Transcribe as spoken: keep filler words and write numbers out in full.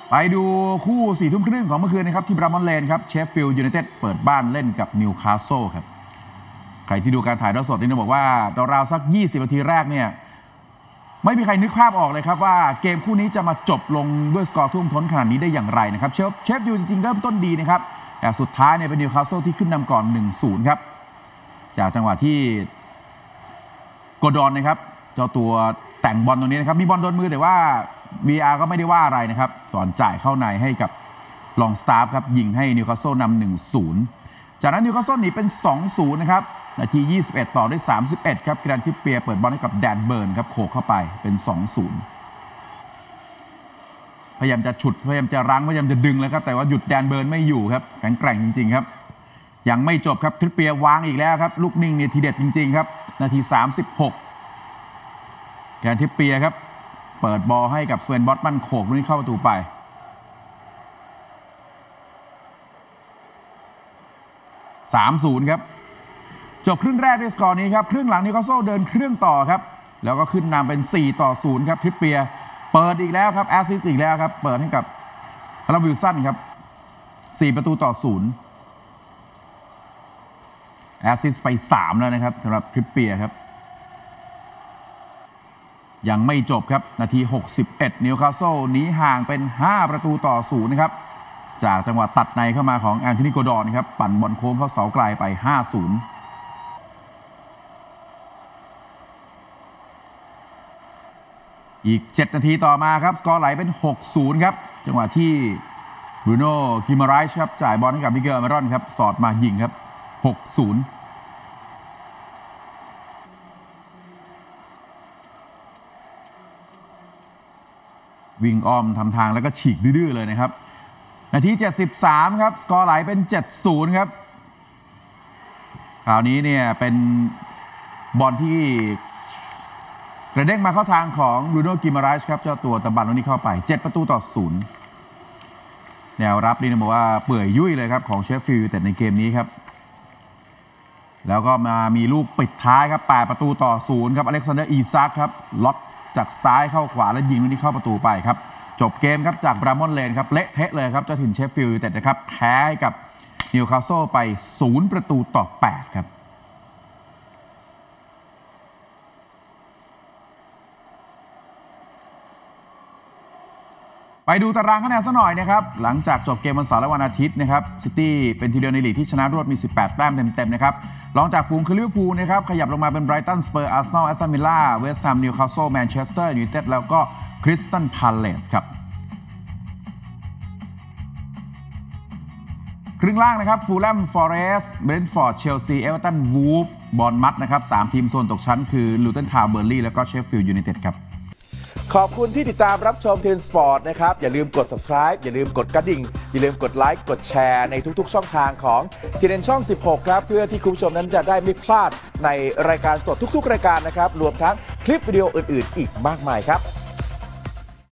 ไปดูคู่สี่ทุ่มครึ่งของเมื่อคืนนะครับที่บรามอนเลนครับเชฟฟิลด์ยูไนเต็ดเปิดบ้านเล่นกับนิวคาสเซิลครับใครที่ดูการถ่ายทอดสดนี่ต้องบอกว่าราวๆสักยี่สิบนาทีแรกเนี่ยไม่มีใครนึกภาพออกเลยครับว่าเกมคู่นี้จะมาจบลงด้วยสกอร์ท่วมท้นขนาดนี้ได้อย่างไรนะครับเชฟเชฟยูจริงๆเริ่มต้นดีนะครับแต่สุดท้ายเนี่ยเป็นนิวคาสเซิลที่ขึ้นนำก่อน หนึ่งศูนย์ ครับจากจังหวะที่โกดอนนะครับเจ้าตัวแต่งบอลตรงนี้นะครับมีบอลโดนมือแต่ว่า วี อาร์ ก็ไม่ได้ว่าอะไรนะครับก่อนจ่ายเข้าในให้กับลองสตาร์ฟครับยิงให้นิวคาสเซิลนำ หนึ่งศูนย์ จากนั้นนิวคาสเซิลหนีเป็น สองศูนย์ นะครับนาทียี่สิบเอ็ดต่อด้วยสามสิบเอ็ดครับคิรันทิปเปียร์เปิดบอลให้กับแดนเบิร์นครับโขกเข้าไปเป็น สองศูนย์ พยายามจะฉุดพยายามจะรั้งพยายามจะดึงแล้วครับแต่ว่าหยุดแดนเบิร์นไม่อยู่ครับแข็งแกร่งจริงๆครับยังไม่จบครับทิปเปียร์วางอีกแล้วครับลูกนิ่งเนี่ยทีเด็ดจริงๆครับนาทีสามสิบหกแดนทิปเปียร์ครับเปิดบอลให้กับสเวนบอตมันโขกลูกนี้เข้าประตูไปสามศูนย์ ครับจบครึ่งแรกด้วยสกอร์นี้ครับครึ่งหลังนิวคาสเซิลเดินเครื่องต่อครับแล้วก็ขึ้นนำเป็นสี่ต่อศูนย์ครับทริปเปียร์เปิดอีกแล้วครับแอสซิสต์อีกแล้วครับเปิดให้กับคาร์ลวิลสันครับสี่ประตูต่อศูนย์แอสซิสต์ไปสามแล้วนะครับสำหรับทริปเปียร์ครับยังไม่จบครับนาทีหกสิบเอ็ดนิวคาสเซิลหนีห่างเป็นห้าประตูต่อศูนย์นะครับจากจังหวะตัดในเข้ามาของแอนโทนีโกดอนครับปั่นบอลโค้งเข้าเสาไกลไปห้าศูนย์อีกเจ็ดนาทีต่อมาครับสกอร์ไหลเป็น หกศูนย์ ครับจังหวะที่บรูโน่กิมาไรช์ครับจ่ายบอลให้กับมิเกล อเมรอนครับสอดมายิงครับ หกศูนย์ วิ่งอ้อมทำทางแล้วก็ฉีกดื้อๆเลยนะครับนาทีเจ็ดสิบสามครับสกอร์ไหลเป็น เจ็ดศูนย์ ครับคราวนี้เนี่ยเป็นบอลที่กระเด้งมาเข้าทางของบรูโน่กิมาไรช์ครับเจ้าตัวตะบันวันนี้เข้าไปเจ็ดประตูต่อศูนย์แนวรับนี่นะบอกว่าเปื่อยยุ่ยเลยครับของเชฟฟิลด์ยูไนเต็ดในเกมนี้ครับแล้วก็มามีลูกปิดท้ายครับแปดประตูต่อศูนย์ครับอเล็กซานเดอร์อีซักครับล็อกจากซ้ายเข้าขวาแล้วยิงลูกนี้เข้าประตูไปครับจบเกมครับจากบรามอนเลนครับเละเทะเลยครับเจ้าถิ่นเชฟฟิลด์ยูไนเต็ดนะครับแพ้กับนิวคาสเซิลไปศูนย์ประตูต่อแปดครับไปดูตารางคะแนนซะหน่อยนะครับหลังจากจบเกมวันเสาร์และวันอาทิตย์นะครับซิตี้เป็นทีเดียวในลีกที่ชนะรวดมีสิบแปดแต้มเต็มๆนะครับรองจากฝูงคือลิเวอร์พูลนะครับขยับลงมาเป็นไบรตันสเปอร์อาร์เซนอลแอสตันวิลล่าเวสต์แฮมนิวคาสเซิลแมนเชสเตอร์ยูไนเต็ดแล้วก็คริสตัลพาเลซครับครึ่งล่างนะครับฟูลแลมฟอเรสต์เบรนท์ฟอร์ดเชลซีเอเวอร์ตันวูฟบอร์นมัธนะครับสามทีมโซนตกชั้นคือลูตันทาวน์เบอร์ลี่แล้วก็เชฟฟิลด์ยูไนเต็ดครับขอบคุณที่ติดตามรับชมทีนสปอร์ตนะครับอย่าลืมกด ซับสไครบ์ อย่าลืมกดกระดิ่งอย่าลืมกดไลค์กดแชร์ในทุกๆช่องทางของทีเดนช่องสิบหกครับเพื่อที่คุณผู้ชมนั้นจะได้ไม่พลาดในรายการสดทุกๆรายการนะครับรวมทั้งคลิปวิดีโออื่นๆอีกมากมายครับ